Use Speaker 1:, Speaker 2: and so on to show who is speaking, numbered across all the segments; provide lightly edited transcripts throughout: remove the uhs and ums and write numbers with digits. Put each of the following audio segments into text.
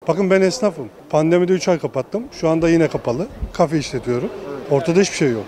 Speaker 1: Bakın ben esnafım. Pandemide 3 ay kapattım. Şu anda yine kapalı. Kafe işletiyorum. Ortada hiçbir şey yok.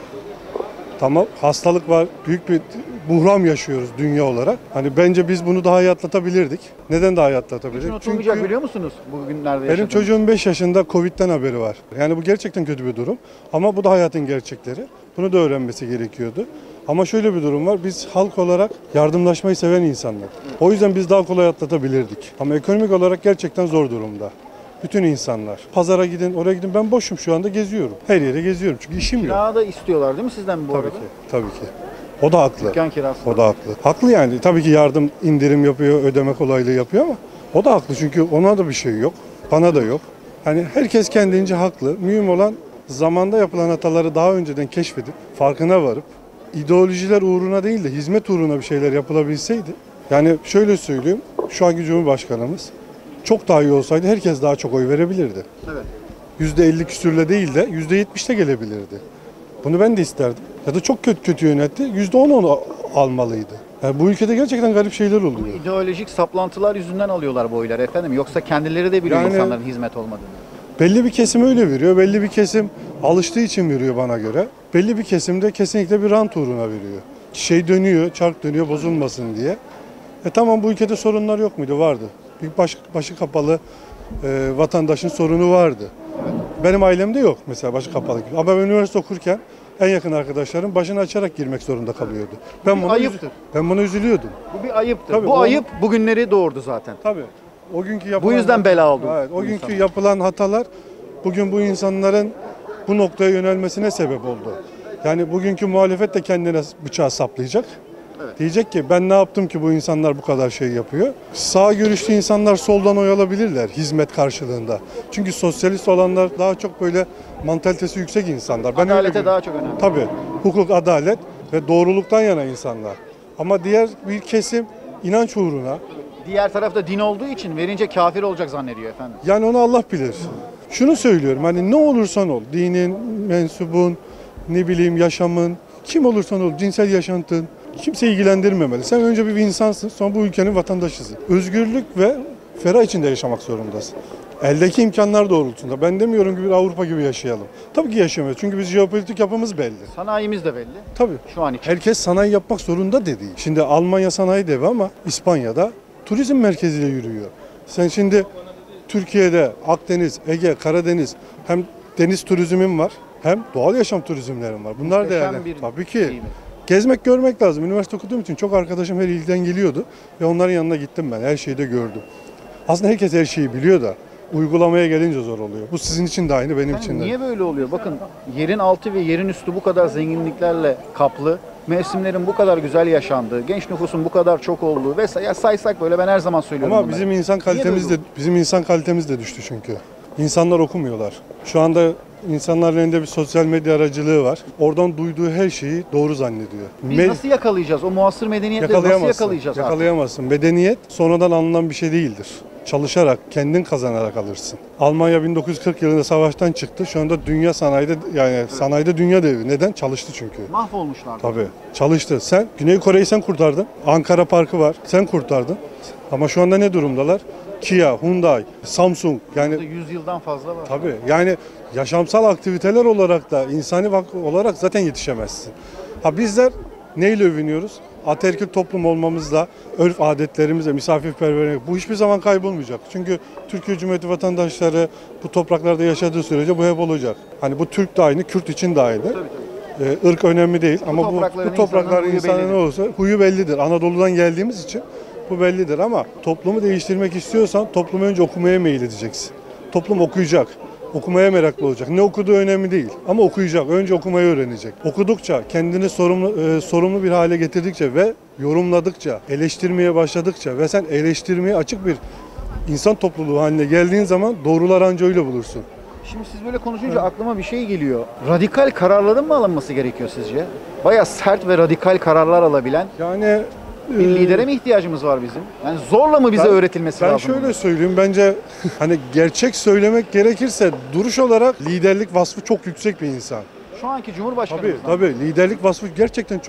Speaker 1: Tamam, hastalık var. Büyük bir buhran yaşıyoruz dünya olarak. Hani bence biz bunu daha iyi atlatabilirdik. Neden daha iyi
Speaker 2: Hiç
Speaker 1: atlatabilirdik?
Speaker 2: unutulmayacak biliyor musunuz bugünlerde
Speaker 1: Benim
Speaker 2: yaşadığımız?
Speaker 1: çocuğum 5 yaşında Covid'den haberi var. Yani bu gerçekten kötü bir durum. Ama bu da hayatın gerçekleri. Bunu da öğrenmesi gerekiyordu. Ama şöyle bir durum var. Biz halk olarak yardımlaşmayı seven insanlar. O yüzden biz daha kolay atlatabilirdik. Ama ekonomik olarak gerçekten zor durumda. Bütün insanlar. Pazara gidin, oraya gidin. Ben boşum şu anda, geziyorum. Her yere geziyorum çünkü işim yok.
Speaker 2: Kira da istiyorlar değil mi sizden bu
Speaker 1: Tabii
Speaker 2: arada?
Speaker 1: ki, tabii ki. O da haklı.
Speaker 2: Dükkan kirası.
Speaker 1: O da haklı. Haklı yani. Tabii ki yardım, indirim yapıyor, ödeme kolaylığı yapıyor ama o da haklı çünkü ona da bir şey yok. Bana da yok. Hani herkes kendince haklı. Mühim olan zamanda yapılan hataları daha önceden keşfedip, farkına varıp, ideolojiler uğruna değil de hizmet uğruna bir şeyler yapılabilseydi. Yani şöyle söyleyeyim, şu anki Cumhurbaşkanımız çok daha iyi olsaydı herkes daha çok oy verebilirdi.
Speaker 2: Evet.
Speaker 1: %50 küsürle değil de %70'le gelebilirdi. Bunu ben de isterdim. Ya da çok kötü yönetti, %10 onu almalıydı. Yani bu ülkede gerçekten garip şeyler oluyor.
Speaker 2: İdeolojik saplantılar yüzünden alıyorlar bu oyları efendim. Yoksa kendileri de biliyor
Speaker 1: Yani-
Speaker 2: insanların hizmet olmadığını.
Speaker 1: Belli bir kesim öyle veriyor, belli bir kesim alıştığı için veriyor bana göre. Belli bir kesim de kesinlikle bir rant uğruna veriyor. Şey dönüyor, çark dönüyor bozulmasın diye. Tamam, bu ülkede sorunlar yok muydu? Vardı. Bir başı kapalı vatandaşın sorunu vardı. Benim ailemde yok mesela başı kapalı gibi. Ama ben üniversite okurken en yakın arkadaşlarım başını açarak girmek zorunda kalıyordu. Ben buna
Speaker 2: ayıptır.
Speaker 1: ben buna üzülüyordum.
Speaker 2: Bu bir ayıptır.
Speaker 1: Tabii,
Speaker 2: bu
Speaker 1: o-
Speaker 2: ayıp bugünleri doğurdu zaten.
Speaker 1: Tabii. O günkü yapılan
Speaker 2: Bu yüzden bela oldu.
Speaker 1: Evet, o
Speaker 2: bu
Speaker 1: günkü
Speaker 2: insanlar.
Speaker 1: yapılan hatalar bugün bu insanların bu noktaya yönelmesine sebep oldu. Yani bugünkü muhalefet de kendine bıçağı saplayacak.
Speaker 2: Evet.
Speaker 1: Diyecek ki ben ne yaptım ki bu insanlar bu kadar şey yapıyor. Sağ görüşlü insanlar soldan oy alabilirler hizmet karşılığında. Çünkü sosyalist olanlar daha çok böyle mantalitesi yüksek insanlar. Ben öyle
Speaker 2: Adalete
Speaker 1: görüyorum.
Speaker 2: daha çok önemli.
Speaker 1: Tabii. Hukuk, adalet ve doğruluktan yana insanlar. Ama diğer bir kesim inanç uğruna,
Speaker 2: Diğer tarafta din olduğu için verince kafir olacak zannediyor efendim.
Speaker 1: yani onu Allah bilir. Şunu söylüyorum, hani ne olursan ol, dinin, mensubun, ne bileyim yaşamın, kim olursan ol, cinsel yaşantın, kimse ilgilendirmemeli. Sen önce bir insansın, sonra bu ülkenin vatandaşısın. Özgürlük ve ferah içinde yaşamak zorundasın. Eldeki imkanlar doğrultusunda. Ben demiyorum ki bir Avrupa gibi yaşayalım. Tabii ki yaşayamayız çünkü biz jeopolitik yapımız belli.
Speaker 2: Sanayimiz de belli.
Speaker 1: Tabii.
Speaker 2: Şu an için.
Speaker 1: Herkes sanayi yapmak zorunda dedi. Şimdi Almanya sanayi devi ama İspanya'da turizm merkeziyle yürüyor. Sen şimdi Türkiye'de Akdeniz, Ege, Karadeniz hem deniz turizmin var hem doğal yaşam turizmlerim var. Bunlar
Speaker 2: Muhteşem
Speaker 1: değerli.
Speaker 2: bir
Speaker 1: Tabii ki.
Speaker 2: şey mi?
Speaker 1: Gezmek, görmek lazım. Üniversite okuduğum için çok arkadaşım her ilden geliyordu ve onların yanına gittim ben. Her şeyi de gördüm. Aslında herkes her şeyi biliyor da uygulamaya gelince zor oluyor. Bu sizin için de aynı, benim için de.
Speaker 2: Niye böyle oluyor? Bakın yerin altı ve yerin üstü bu kadar zenginliklerle kaplı. Mevsimlerin bu kadar güzel yaşandığı, genç nüfusun bu kadar çok olduğu vesaire ya saysak böyle ben her zaman söylüyorum
Speaker 1: Ama
Speaker 2: bunları.
Speaker 1: bizim insan kalitemiz de düştü çünkü. İnsanlar okumuyorlar. Şu anda insanların elinde bir sosyal medya aracılığı var. Oradan duyduğu her şeyi doğru zannediyor.
Speaker 2: Biz nasıl yakalayacağız? O muasır medeniyetle nasıl yakalayacağız artık?
Speaker 1: Yakalayamazsın. Medeniyet sonradan alınan bir şey değildir. Çalışarak, kendin kazanarak alırsın. Almanya 1940 yılında savaştan çıktı. Şu anda dünya sanayide, yani sanayide dünya devi. Neden? Çalıştı çünkü.
Speaker 2: Mahvolmuşlar.
Speaker 1: Tabii. Çalıştı. Sen Güney Kore'yi sen kurtardın. Ankara Parkı var. Sen kurtardın. Ama şu anda ne durumdalar? Kia, Hyundai, Samsung, yani
Speaker 2: 100 yıldan fazla var.
Speaker 1: tabii yani yaşamsal aktiviteler olarak da insani olarak zaten yetişemezsin. Ha bizler neyle övünüyoruz? Ataerkil toplum olmamızla, örf adetlerimizle, misafirperverlik, bu hiçbir zaman kaybolmayacak. Çünkü Türkiye Cumhuriyeti vatandaşları bu topraklarda yaşadığı sürece bu hep olacak. Hani bu Türk de aynı, Kürt için de aynı. Irk önemli değil ama bu toprakların insanı ne olursa huyu bellidir. Anadolu'dan geldiğimiz için bu bellidir ama toplumu değiştirmek istiyorsan toplumu önce okumaya meyledeceksin. Toplum okuyacak. Okumaya meraklı olacak. Ne okuduğu önemli değil ama okuyacak. Önce okumayı öğrenecek. Okudukça, kendini sorumlu bir hale getirdikçe ve yorumladıkça, eleştirmeye başladıkça ve sen eleştirmeye açık bir insan topluluğu haline geldiğin zaman doğrular anca öyle bulursun.
Speaker 2: Şimdi siz böyle konuşunca aklıma bir şey geliyor. Radikal kararların mı alınması gerekiyor sizce? Bayağı sert ve radikal kararlar alabilen
Speaker 1: Yani
Speaker 2: bir lidere mi ihtiyacımız var bizim? Yani zorla mı bize öğretilmesi
Speaker 1: ben
Speaker 2: lazım?
Speaker 1: şöyle söyleyeyim, bence hani gerçek söylemek gerekirse duruş olarak liderlik vasfı çok yüksek bir insan.
Speaker 2: Şu anki Cumhurbaşkanımız.
Speaker 1: Tabii liderlik vasfı gerçekten çok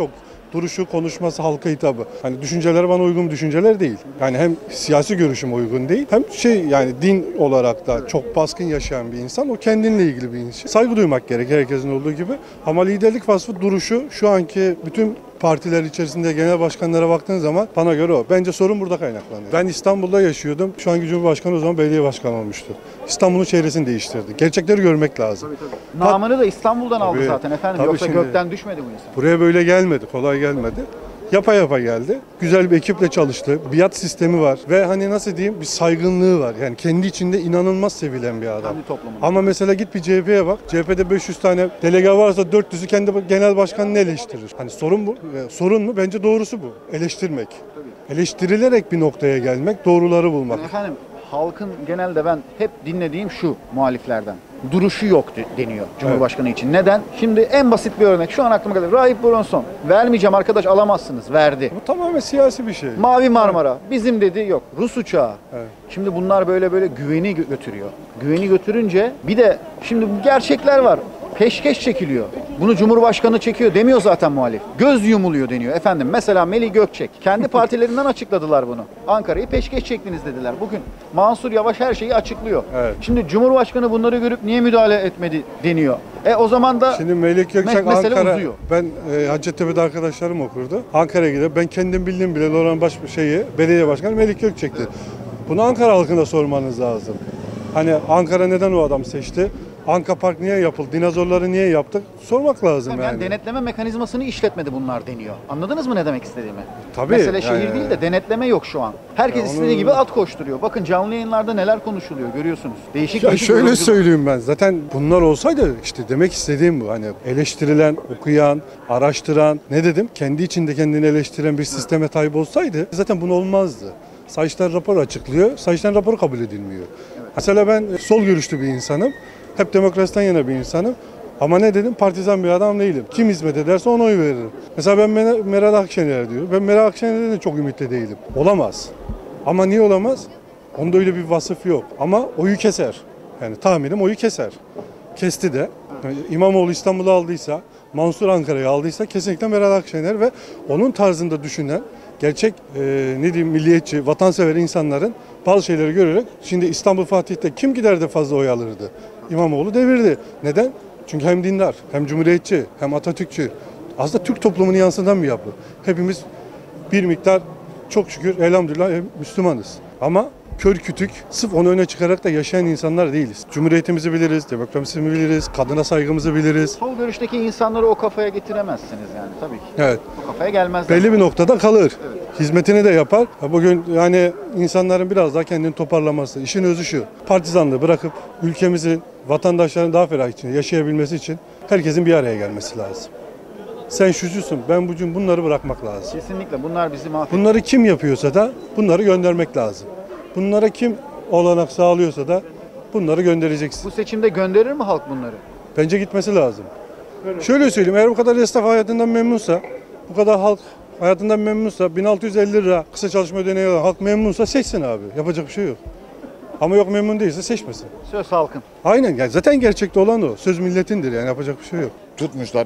Speaker 1: duruşu, konuşması, halka hitabı. Hani düşünceleri bana uygun düşünceler değil. Yani hem siyasi görüşüme uygun değil, hem yani din olarak da çok baskın yaşayan bir insan. O kendinle ilgili bir insan. Saygı duymak gerekir herkesin olduğu gibi. Ama liderlik vasfı, duruşu şu anki bütün partiler içerisinde genel başkanlara baktığın zaman bana göre o. Bence sorun burada kaynaklanıyor. Ben İstanbul'da yaşıyordum. Şu anki Cumhurbaşkanı o zaman belediye başkanı olmuştu. İstanbul'un çevresini değiştirdi. Gerçekleri görmek lazım.
Speaker 2: Tabii. Namını da İstanbul'dan aldı
Speaker 1: Tabii.
Speaker 2: zaten efendim.
Speaker 1: Tabii
Speaker 2: Yoksa
Speaker 1: şimdi
Speaker 2: gökten düşmedi bu insan.
Speaker 1: Buraya böyle gelmedi, kolay gelmedi. Yapa yapa geldi. Güzel bir ekiple çalıştı. Biat sistemi var ve hani nasıl diyeyim, bir saygınlığı var. Yani kendi içinde inanılmaz sevilen bir adam.
Speaker 2: Kendi toplumunda.
Speaker 1: Ama mesela git bir CHP'ye bak. CHP'de 500 tane delege varsa 400'ü kendi genel başkanını eleştirir. Hani sorun bu. Sorun mu? Bence doğrusu bu. Eleştirmek. Eleştirilerek bir noktaya gelmek, doğruları bulmak.
Speaker 2: Yani efendim halkın genelde ben hep dinlediğim şu muhaliflerden. Duruşu yok deniyor Cumhurbaşkanı için. Neden? Şimdi en basit bir örnek. Şu an aklıma geldi. Rahip Bronson. Vermeyeceğim arkadaş, alamazsınız. Verdi.
Speaker 1: Bu tamamen siyasi bir şey.
Speaker 2: Mavi Marmara. Bizim dedi, yok. Rus uçağı.
Speaker 1: Evet.
Speaker 2: Şimdi bunlar böyle güveni götürüyor. Güveni götürünce bir de şimdi bu gerçekler var. Peşkeş çekiliyor. Bunu Cumhurbaşkanı çekiyor demiyor zaten muhalif. Göz yumuluyor deniyor. Efendim mesela Melih Gökçek. Kendi partilerinden açıkladılar bunu. Ankara'yı peşkeş çektiniz dediler. Bugün Mansur Yavaş her şeyi açıklıyor.
Speaker 1: Evet.
Speaker 2: Şimdi Cumhurbaşkanı bunları görüp niye müdahale etmedi deniyor. O zaman da
Speaker 1: Şimdi Melih Gökçek
Speaker 2: mesele
Speaker 1: Ankara,
Speaker 2: uzuyor.
Speaker 1: ben Hacettepe'de arkadaşlarım okurdu. Ankara'ya gider. Ben kendim bildiğim bile oranın belediye başkanı Melih Gökçek'ti. Bunu Ankara halkına sormanız lazım. Hani Ankara neden o adam seçti? Anka Park niye yapıldı? Dinozorları niye yaptık? Sormak lazım
Speaker 2: yani. Denetleme mekanizmasını işletmedi bunlar deniyor. Anladınız mı ne demek istediğimi?
Speaker 1: Tabii.
Speaker 2: Mesele şehir değil de denetleme yok şu an. Herkes istediği gibi at koşturuyor. Bakın canlı yayınlarda neler konuşuluyor görüyorsunuz. Değişik
Speaker 1: Ya
Speaker 2: değişik
Speaker 1: şöyle
Speaker 2: yorumcular.
Speaker 1: söyleyeyim ben. Zaten bunlar olsaydı işte demek istediğim bu. Hani eleştirilen, okuyan, araştıran, ne dedim? Kendi içinde kendini eleştiren bir sisteme taip olsaydı zaten bunu olmazdı. Sayıştay raporu açıklıyor. Sayıştay raporu kabul edilmiyor. Mesela ben sol görüşlü bir insanım. Hep demokrasiden yana bir insanım. Ama ne dedim? Partizan bir adam değilim. Kim hizmet ederse ona oy veririm. Mesela ben Meral Akşener diyorum. Ben Meral Akşener'den de çok ümitli değilim. Olamaz. Ama niye olamaz? Onda öyle bir vasıf yok. Ama oyu keser. Yani tahminim oyu keser. Kesti de. Yani İmamoğlu İstanbul'u aldıysa, Mansur Ankara'yı aldıysa kesinlikle Meral Akşener ve onun tarzında düşünen, gerçek ne diyeyim, milliyetçi, vatansever insanların bazı şeyleri görerek, şimdi İstanbul Fatih'te kim gider de fazla oy alırdı? İmamoğlu devirdi. Neden? Çünkü hem dindar, hem cumhuriyetçi, hem Atatürkçü. Aslında Türk toplumunu yansıtan bir yapı. Hepimiz bir miktar, çok şükür elhamdülillah Müslümanız. Ama kör kütük, sırf onu öne çıkarak da yaşayan insanlar değiliz. Cumhuriyetimizi biliriz, demokrasimizi biliriz, kadına saygımızı biliriz.
Speaker 2: Sol görüşteki insanları o kafaya getiremezsiniz yani tabii ki.
Speaker 1: Evet.
Speaker 2: O kafaya gelmezler.
Speaker 1: Belli bir noktada kalır. Hizmetini de yapar. Bugün yani insanların biraz daha kendini toparlaması, işin özü şu. Partizanlığı bırakıp ülkemizin, vatandaşların daha ferah içinde yaşayabilmesi için herkesin bir araya gelmesi lazım. Sen şucusun, ben bucum, bunları bırakmak lazım.
Speaker 2: Kesinlikle bunlar bizi mahvediyor.
Speaker 1: Bunları kim yapıyorsa da bunları göndermek lazım. Bunlara kim olanak sağlıyorsa da bunları göndereceksin.
Speaker 2: Bu seçimde gönderir mi halk bunları?
Speaker 1: Bence gitmesi lazım. Şöyle söyleyeyim, eğer bu kadar esnaf hayatından memnunsa, bu kadar halk hayatından memnunsa, 1650 lira kısa çalışma ödeneği olan halk memnunsa seçsin abi. Yapacak bir şey yok. Ama yok, memnun değilse seçmesin.
Speaker 2: Söz halkın.
Speaker 1: Aynen, yani zaten gerçekte olan o. Söz milletindir, yani yapacak bir şey yok.
Speaker 3: Tutmuşlar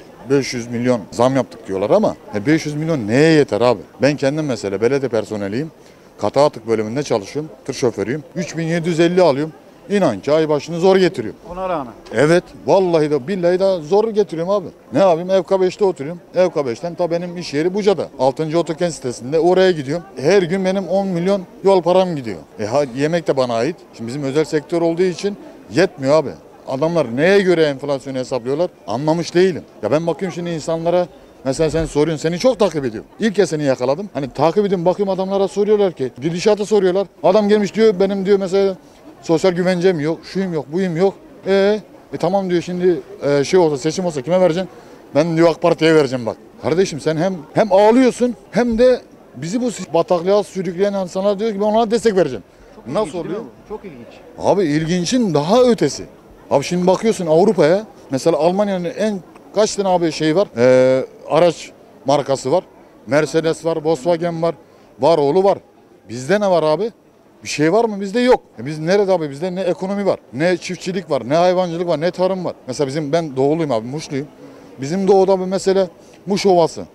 Speaker 3: 500 milyon zam yaptık diyorlar ama 500 milyon neye yeter abi? Ben kendim mesela belediye personeliyim. Katı atık bölümünde çalışıyorum. Tır şoförüyüm. 3750 alıyorum. İnan ki ay başını zor getiriyorum.
Speaker 2: Ona rağmen.
Speaker 3: Evet. Vallahi de billahi de zor getiriyorum abi. Ne yapayım? Evka5'te oturuyorum. Evka5'ten ta benim iş yeri Buca'da. 6. Otokent sitesinde oraya gidiyorum. Her gün benim 10 milyon yol param gidiyor. Yemek de bana ait. Şimdi bizim özel sektör olduğu için yetmiyor abi. Adamlar neye göre enflasyonu hesaplıyorlar? Anlamış değilim. Ya ben bakıyorum şimdi insanlara. Mesela sen soruyorsun, seni çok takip ediyorum. İlk kez seni yakaladım. Hani takip ediyorum, bakıyorum adamlara soruyorlar ki, gidişatı soruyorlar. Adam gelmiş diyor, benim diyor mesela sosyal güvencem yok, şuyum yok, buyum yok. Tamam diyor, şimdi şey olsa, seçim olsa kime vereceksin? Ben diyor AK Parti'ye vereceğim bak. Kardeşim sen hem ağlıyorsun hem de bizi bu bataklığa sürükleyen insanlar diyor ki ben ona destek vereceğim.
Speaker 2: Çok
Speaker 3: Nasıl
Speaker 2: ilginç,
Speaker 3: oluyor?
Speaker 2: değil mi bu? Çok ilginç.
Speaker 3: Abi ilginçin daha ötesi. Abi şimdi bakıyorsun Avrupa'ya, mesela Almanya'nın en kaç tane abi şey var? Araç markası var. Mercedes var, Volkswagen var, Varoğlu var. Bizde ne var abi? Bir şey var mı? Bizde yok. Biz nerede abi? Bizde ne ekonomi var, ne çiftçilik var, ne hayvancılık var, ne tarım var. Mesela ben doğuluyum abi, Muşluyum. Bizim doğuda mesela Muş Ovası.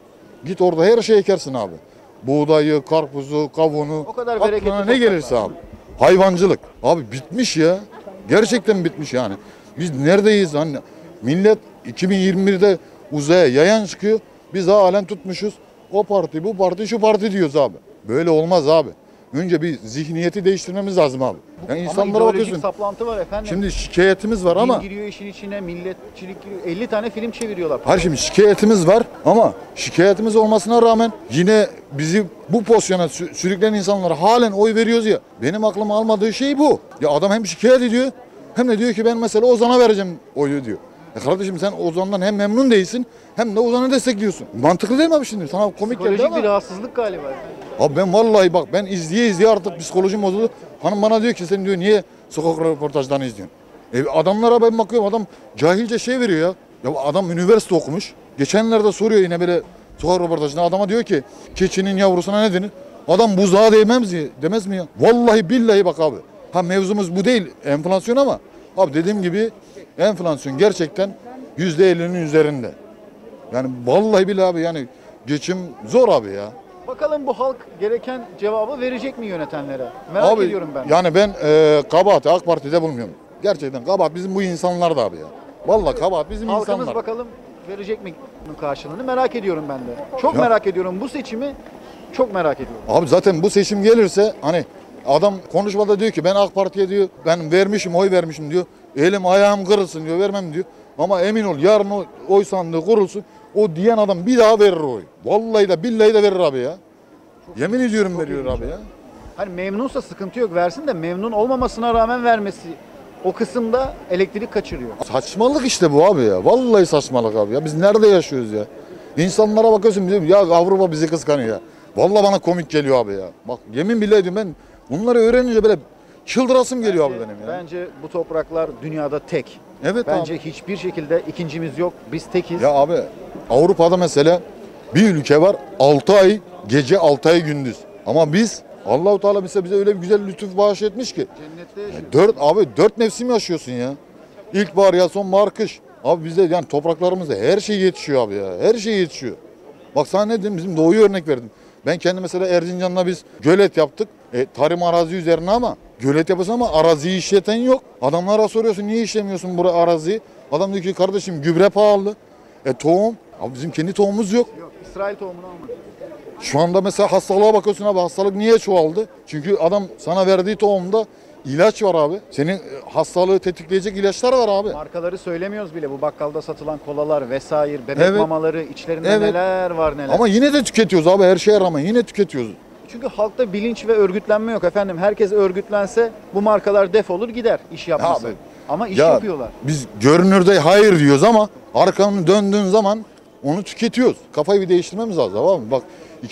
Speaker 3: Git orada her şeyi ekersin abi. Buğdayı, karpuzu, kavunu,
Speaker 2: O kadar bereketli
Speaker 3: aklına ne
Speaker 2: toprak
Speaker 3: gelirse
Speaker 2: var.
Speaker 3: abi. Hayvancılık. Abi bitmiş ya. Gerçekten bitmiş yani. Biz neredeyiz? Hani millet 2021'de uzaya yayan çıkıyor. Biz halen tutmuşuz. O parti, bu parti, şu parti diyoruz abi. Böyle olmaz abi. Önce bir zihniyeti değiştirmemiz lazım abi. Yani
Speaker 2: Ama
Speaker 3: insanlara
Speaker 2: ideolojik
Speaker 3: bakıyorsun.
Speaker 2: saplantı var efendim.
Speaker 3: Şimdi şikayetimiz var ama
Speaker 2: Din giriyor işin içine, milletçilik giriyor. 50 tane film çeviriyorlar.
Speaker 3: hayır, şimdi şikayetimiz var ama şikayetimiz olmasına rağmen yine bizi bu pozisyona sürükleyen insanlara halen oy veriyoruz ya. Benim aklım almadığı şey bu. Ya adam hem şikayet ediyor hem de diyor ki ben mesela Ozan'a vereceğim oyu diyor. Kardeşim sen Ozan'dan hem memnun değilsin hem de Ozan'ı destekliyorsun. Mantıklı değil mi abi şimdi? Sana komik geldi
Speaker 2: Psikolojik
Speaker 3: ama.
Speaker 2: bir rahatsızlık galiba efendim.
Speaker 3: Abi ben vallahi bak ben izleye artık psikolojim bozuldu. Hanım bana diyor ki sen diyor niye sokak röportajlarını izliyorsun? Adamlara ben bakıyorum, adam cahilce şey veriyor ya. Ya adam üniversite okumuş. Geçenlerde soruyor yine böyle sokak röportajında, adama diyor ki keçinin yavrusuna ne denir? Adam buzağa demez mi ya? Vallahi billahi bak abi. Ha mevzumuz bu değil enflasyon ama abi dediğim gibi enflasyon gerçekten %50'nin üzerinde. Yani vallahi billahi abi yani geçim zor abi ya.
Speaker 2: Bakalım bu halk gereken cevabı verecek mi yönetenlere? Merak
Speaker 3: Abi,
Speaker 2: ediyorum ben.
Speaker 3: Yani ben kabahati AK Parti'de bulmuyorum. Gerçekten kabahat bizim bu insanlar da abi ya. Vallahi kabahat bizim
Speaker 2: Halkımız
Speaker 3: insanlar.
Speaker 2: bakalım verecek mi karşılığını merak ediyorum ben de. Çok
Speaker 3: Ya.
Speaker 2: merak ediyorum bu seçimi. Çok merak ediyorum.
Speaker 3: Abi zaten bu seçim gelirse hani adam konuşmada diyor ki ben AK Parti'ye diyor ben vermişim, oy vermişim diyor. Elim ayağım kırılsın diyor, vermem diyor. Ama emin ol yarın o oy sandığı kurulsun, o diyen adam bir daha verir oy. Vallahi de billahi de verir abi ya. Yemin ediyorum veriyor
Speaker 2: ilginç
Speaker 3: abi ya.
Speaker 2: Hani memnunsa sıkıntı yok versin de memnun olmamasına rağmen vermesi o kısımda elektrik kaçırıyor.
Speaker 3: Saçmalık işte bu abi ya. Vallahi saçmalık abi ya. Biz nerede yaşıyoruz ya? İnsanlara bakıyorsun bizim ya Avrupa bizi kıskanıyor ya. Vallahi bana komik geliyor abi ya. Bak yemin billahi diyorum ben bunları öğrenince böyle çıldırasım geliyor abi benim ya.
Speaker 2: Bence bu topraklar dünyada tek.
Speaker 3: Evet
Speaker 2: Bence
Speaker 3: abi.
Speaker 2: hiçbir şekilde ikincimiz yok. Biz tekiz.
Speaker 3: Ya abi Avrupa'da mesela bir ülke var 6 ay gece 6 ay gündüz. Ama biz Allahu Teala mesela bize öyle bir güzel lütuf bahşetmiş ki.
Speaker 2: Cennette yaşıyoruz.
Speaker 3: Dört mevsim yaşıyorsun ya. İlkbahar, yaz, sonbahar, kış. Abi bizde yani topraklarımızda her şey yetişiyor abi ya. Her şey yetişiyor. Bak sana ne dedim, bizim doğuyu örnek verdim. Ben kendi mesela Erzincan'da biz gölet yaptık. Tarım arazi üzerine ama gölet yapıyorsun ama araziyi işleten yok. Adamlara soruyorsun niye işlemiyorsun buraya araziyi? Adam diyor ki kardeşim gübre pahalı. Tohum. Abi bizim kendi tohumumuz yok.
Speaker 2: Yok. İsrail tohumunu almadık.
Speaker 3: Şu anda mesela hastalığa bakıyorsun abi, hastalık niye çoğaldı? Çünkü adam sana verdiği tohumda ilaç var abi. Senin hastalığı tetikleyecek ilaçlar var abi.
Speaker 2: Markaları söylemiyoruz bile. Bu bakkalda satılan kolalar vesaire, bebek
Speaker 3: Evet.
Speaker 2: mamaları, içlerinde
Speaker 3: Evet.
Speaker 2: neler var neler.
Speaker 3: Ama yine de tüketiyoruz abi, her şeye rağmen yine tüketiyoruz.
Speaker 2: Çünkü halkta bilinç ve örgütlenme yok efendim. Herkes örgütlense bu markalar defolur gider iş yapmasın.
Speaker 3: Abi,
Speaker 2: Ama iş
Speaker 3: Ya
Speaker 2: yapıyorlar.
Speaker 3: biz görünürde hayır diyoruz ama arkanı döndüğün zaman onu tüketiyoruz. Kafayı bir değiştirmemiz lazım abi. Bak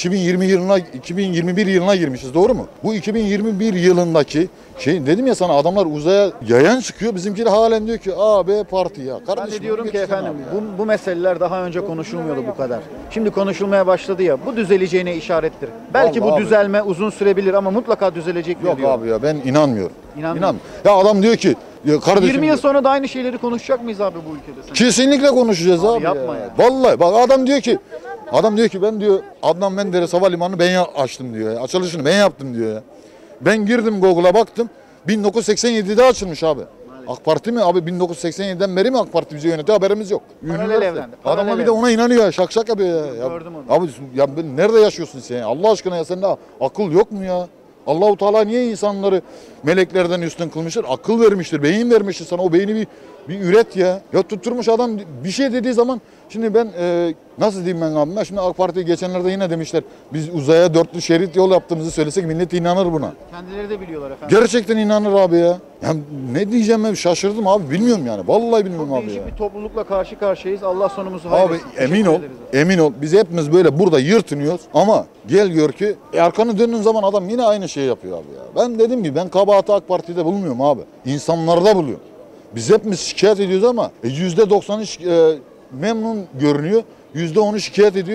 Speaker 3: 2021 yılına girmişiz, doğru mu? Bu 2021 yılındaki şey dedim ya sana, adamlar uzaya yayan çıkıyor. Bizimkiler halen diyor ki A, B parti ya.
Speaker 2: Ben
Speaker 3: Kardeşim,
Speaker 2: de diyorum ki
Speaker 3: geçeceğim
Speaker 2: efendim
Speaker 3: abi ya.
Speaker 2: bu meseleler daha önce konuşulmuyordu bu kadar. Şimdi konuşulmaya başladı ya, bu düzeleceğine işarettir. Belki
Speaker 3: Vallahi
Speaker 2: bu
Speaker 3: abi.
Speaker 2: düzelme uzun sürebilir ama mutlaka düzelecek
Speaker 3: Yok
Speaker 2: diyorum.
Speaker 3: abi ya, ben inanmıyorum.
Speaker 2: İnanmıyorum.
Speaker 3: Ya adam diyor ki ya kardeşim
Speaker 2: 20 yıl
Speaker 3: diyor,
Speaker 2: sonra da aynı şeyleri konuşacak mıyız abi bu ülkede? Sen?
Speaker 3: kesinlikle konuşacağız abi,
Speaker 2: yapma
Speaker 3: ya.
Speaker 2: ya.
Speaker 3: Vallahi bak adam diyor ki ben diyor Adnan Menderes Havalimanı'nı ben açtım diyor ya. Açılışını ben yaptım diyor ya. Ben girdim Google'a baktım. 1987'de açılmış abi. AK Parti mi abi, 1987'den beri mi AK Parti bizi yönetiyor, haberimiz yok.
Speaker 2: Paralel
Speaker 3: Üniversite.
Speaker 2: evlendi, paralel
Speaker 3: Adamlar bir de
Speaker 2: evlendi.
Speaker 3: ona inanıyor, şak yapıyor ya.
Speaker 2: Gördüm onu.
Speaker 3: Abi ya nerede yaşıyorsun sen ya? Allah aşkına ya, sende akıl yok mu ya? Allahu Teala niye insanları meleklerden üstün kılmıştır? Akıl vermiştir, beyin vermiştir sana. O beyni bir üret ya. Ya tutturmuş adam bir şey dediği zaman, şimdi ben nasıl diyeyim ben abime? Şimdi AK Parti geçenlerde yine demişler biz uzaya 4'lü şerit yol yaptığımızı söylesek millet inanır buna.
Speaker 2: Kendileri de biliyorlar efendim.
Speaker 3: Gerçekten inanır abi ya. Ya ne diyeceğim, ben şaşırdım abi, bilmiyorum yani. Vallahi bilmiyorum
Speaker 2: Çok
Speaker 3: abi ya.
Speaker 2: değişik bir toplulukla karşı karşıyayız. Allah sonumuzu
Speaker 3: Abi
Speaker 2: hayretsin.
Speaker 3: emin ol,
Speaker 2: Teşekkür ederiz.
Speaker 3: emin ol. Biz hepimiz böyle burada yırtınıyoruz ama gel gör ki arkanı döndüğün zaman adam yine aynı şeyi yapıyor abi ya. Ben dediğim gibi ben kabahati AK Parti'de bulmuyorum abi. İnsanlarda buluyorum. Biz hepimiz şikayet ediyoruz ama %90'ı memnun görünüyor. %10'u şikayet ediyor.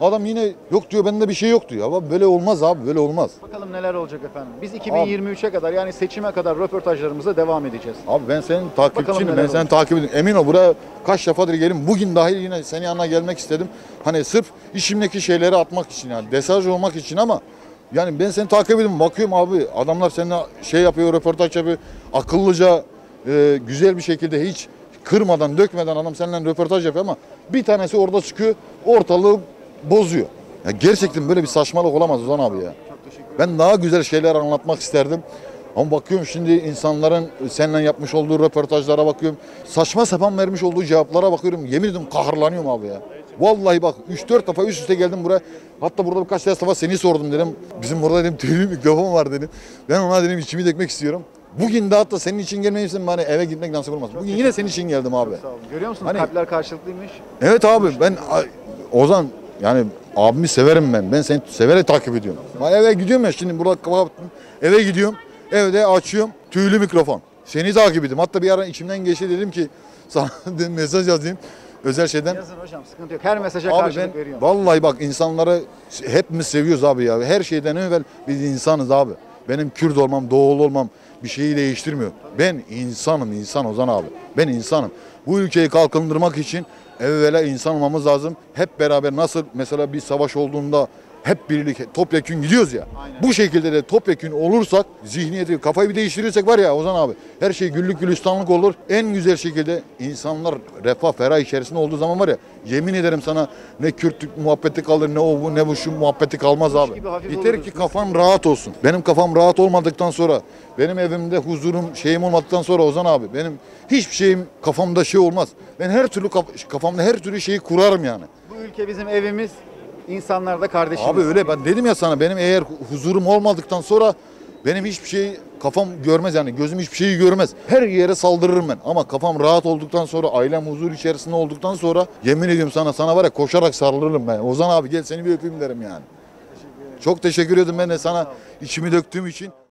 Speaker 3: Adam yine yok diyor, bende bir şey yok diyor. Ama böyle olmaz abi, böyle olmaz.
Speaker 2: Bakalım neler olacak efendim. Biz 2023'e kadar, yani seçime kadar röportajlarımıza devam edeceğiz.
Speaker 3: Abi ben senin takipçinim,
Speaker 2: neler
Speaker 3: ben seni
Speaker 2: olacak.
Speaker 3: takip ediyorum. Emin ol, buraya kaç defadır gelin. Bugün dahil yine senin yanına gelmek istedim. Hani sırf işimdeki şeyleri atmak için, yani desaj olmak için, ama yani ben seni takip ediyorum. Bakıyorum abi, adamlar seninle şey yapıyor, röportaj yapıyor. Akıllıca, güzel bir şekilde, hiç kırmadan, dökmeden adam seninle röportaj yapıyor, ama bir tanesi orada çıkıyor, ortalığı bozuyor. Ya gerçekten böyle bir saçmalık olamaz Ozan abi ya. Ben daha güzel şeyler anlatmak isterdim. Ama bakıyorum şimdi insanların seninle yapmış olduğu röportajlara bakıyorum. Saçma sapan vermiş olduğu cevaplara bakıyorum. Yemin ediyorum kahırlanıyorum abi ya. Vallahi bak 3-4 defa üst üste geldim buraya. Hatta burada birkaç defa seni sordum dedim. Bizim burada dedim tüylü mikrofon var dedim. Ben ona dedim içimi dökmek istiyorum. Bugün de hatta senin için gelmeyi istedim, bari eve gitmek nasip olmaz. Bugün yine senin için geldim abi.
Speaker 2: Sağ olun. Görüyor musunuz?
Speaker 3: Hani-
Speaker 2: Kalpler karşılıklıymış.
Speaker 3: Evet abi, ben Ozan, yani abimi severim ben. Ben seni severek takip ediyorum. Ben eve gidiyorum ya, şimdi burada kapattım. Eve gidiyorum. Evde açıyorum. Tüylü mikrofon. Seni takip ediyorum. Hatta bir ara içimden geçti, dedim ki sana dedim mesaj yazayım. Özel şeyden.
Speaker 2: Yazın hocam, sıkıntı yok. Her mesaja
Speaker 3: Abi
Speaker 2: karşılık
Speaker 3: ben
Speaker 2: veriyorum.
Speaker 3: vallahi bak, insanları hepimiz seviyoruz abi ya. Her şeyden evvel biz insanız abi. Benim Kürt olmam, Doğulu olmam bir şeyi değiştirmiyor. Ben insanım, insan Ozan abi. Ben insanım. Bu ülkeyi kalkındırmak için evvela insan olmamız lazım. Hep beraber, nasıl mesela bir savaş olduğunda hep birlik topyekün gidiyoruz ya.
Speaker 2: Aynen.
Speaker 3: Bu şekilde de topyekün olursak, zihniyeti, kafayı bir değiştirirsek var ya Ozan abi, her şey güllük gülistanlık olur. En güzel şekilde insanlar refah, ferah içerisinde olduğu zaman var ya, yemin ederim sana, ne Kürtlük muhabbeti kalır, ne o bu ne bu şu muhabbeti kalmaz abi.
Speaker 2: gibi hafif
Speaker 3: Yeter
Speaker 2: oluruz.
Speaker 3: ki kafam rahat olsun. Benim kafam rahat olmadıktan sonra, benim evimde huzurum, şeyim olmadıktan sonra Ozan abi, benim hiçbir şeyim kafamda şey olmaz. Ben her türlü kafamda her türlü şeyi kurarım yani.
Speaker 2: Bu ülke bizim evimiz. İnsanlar da kardeşimiz.
Speaker 3: Abi öyle, ben dedim ya sana, benim eğer huzurum olmadıktan sonra benim hiçbir şey, kafam görmez yani, gözüm hiçbir şeyi görmez. Her yere saldırırım ben, ama kafam rahat olduktan sonra, ailem huzur içerisinde olduktan sonra, yemin ediyorum sana var ya, koşarak sarılırım ben. Ozan abi gel seni bir öpeyim derim yani. Çok teşekkür ederim ben de sana içimi döktüğüm için.